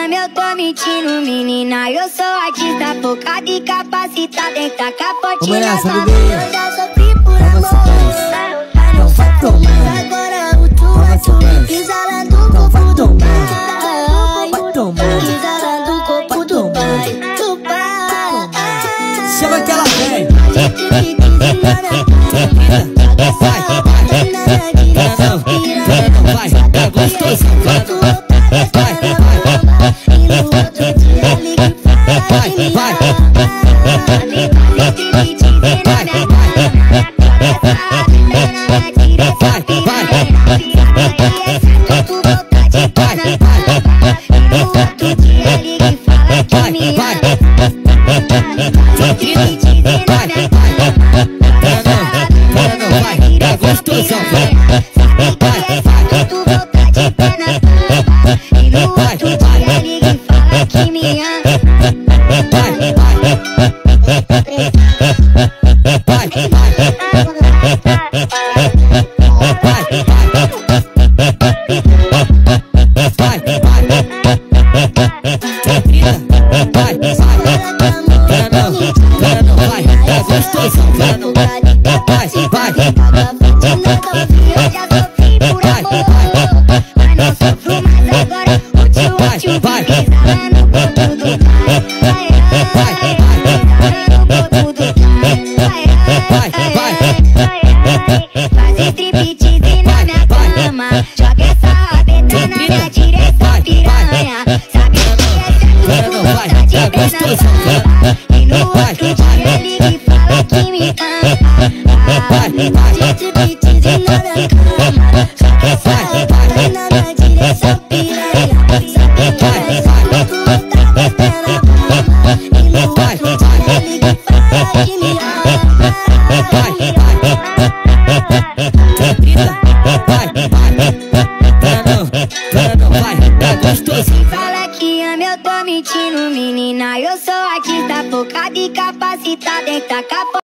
ama, eu tô mentindo, menina. Eu sou artista, focada e capacitada. Tem que tacar forte nessa vida. Eu já sofri por amor. Não vai tomar. Agora o tu é tu. Pisa lá do corpo do pai. Pisa lá do corpo do pai. Do pai. Chama aquela velha. Vai, é gostoso. Vai, vai. Fala que ama, eu tô mentindo, menina. Eu sou artista, focada e capacitada. Tem que tacar